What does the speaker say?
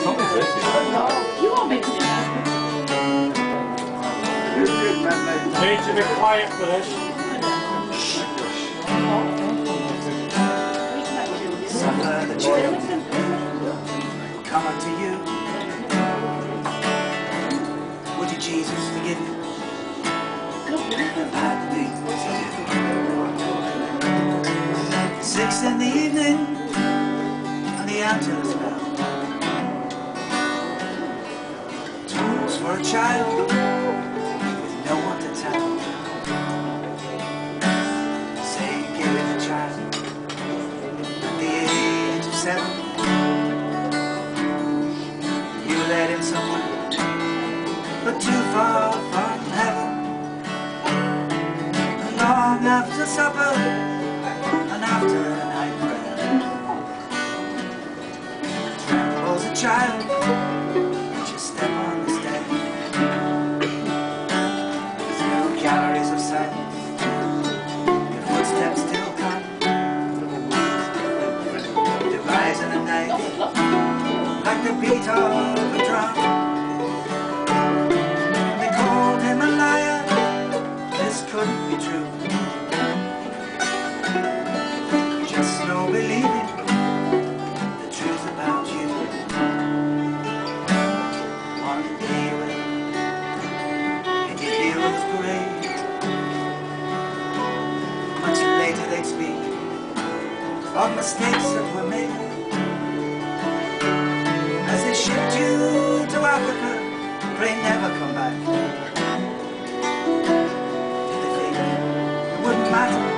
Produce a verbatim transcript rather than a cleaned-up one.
song is this? You won't make it. You need to be quiet for this. Suffer the children come unto you. Would you, Jesus, forgive me? I've had things to do. Six in the evening, and the angelus bell. Tools for a child with no one to tell. Say, give it a child at the age of seven. You led him somewhere, but too far from heaven. And long after supper, and after the night prayer, trembles a child, just step on the stair. There's no galleries of silence, your footsteps still come. They rise in the night, like the beat of a drum. They called him a liar, this couldn't be true. Just no believing the truth about you. One healing, and your hero's great. Much later they'd speak of mistakes that were made. As they shipped you to Africa, pray never come back. Did they think it wouldn't matter?